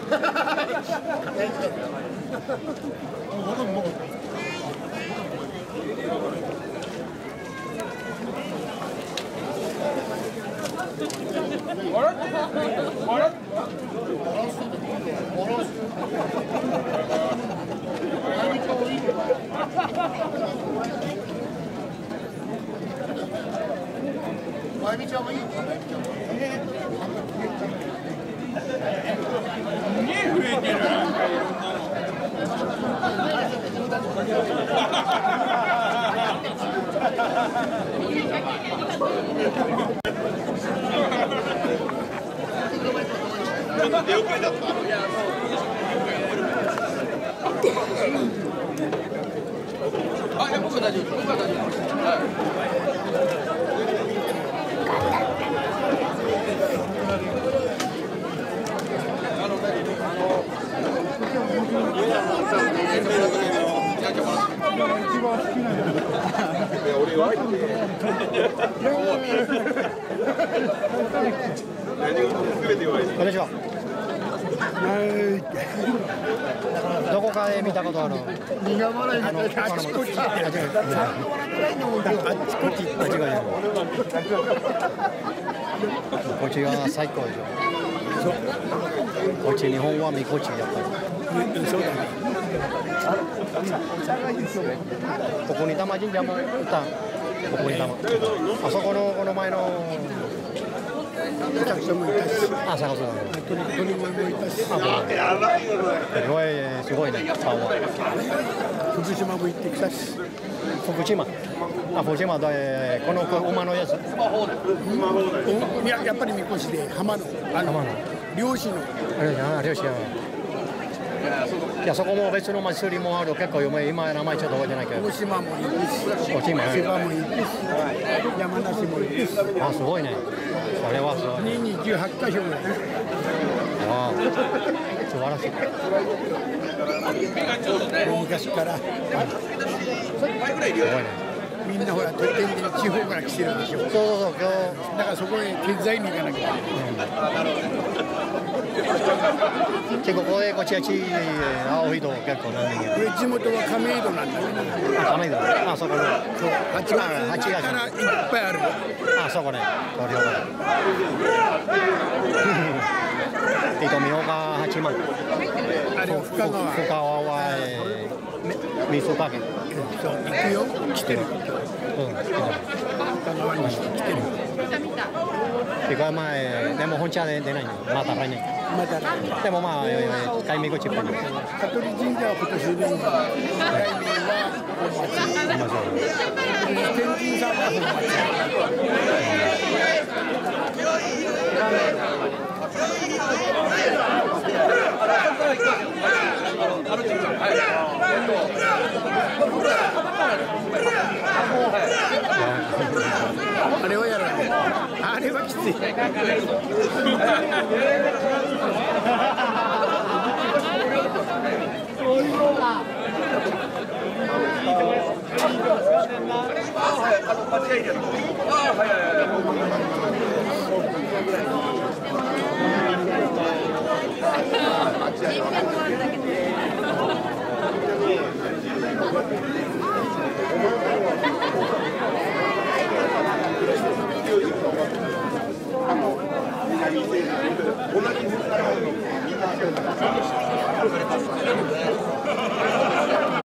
こんにちは。どこかで見たことある。 苦笑いみたいなあちこちあちこち間違いない。こっちが最高でしょ。こっち日本はみこっちやっぱり。 そうだね。 ここに玉神社もいた。ここに玉。あそこのこの前の。 お客さんもいたし、 あ、探すの。 鳥もいたし、 すごいね、顔は。 福島も行ってきたし。 福島。あ、福島で、この馬のやつ。 いや、やっぱりみこしで、浜の。漁師の。 漁師や。いや、そこも別の祭りもある、結構今名前ちょっと覚えてないけど。 大島も行くし、千葉も行くし、山梨も行くし。 あ、すごいね。それはすごい。 年に18カ所ぐらい。 ああ、素晴らしい。 昔から。すごいね。みんなほら、とってんで地方から来てるでしょ。 そう、今日。 だからそこへ手伝いに行かなきゃ。 結構ここでこっちは地青いと結構何人や。 これ地元は亀戸なんだけど。 亀戸。あ、そこね。 8月からいっぱいある。 あ、そこね。これ糸見岡八幡。 あれ深川は水かけ。 そう、行くよ。来てる。深川に来てる。 でこれ前でも本茶で出ないの。また来年。でもまあ買い目口っぽい。 香取神社は今年で、来年は本町。天神さんは本町。あれはやらない。あれはきつい。同じ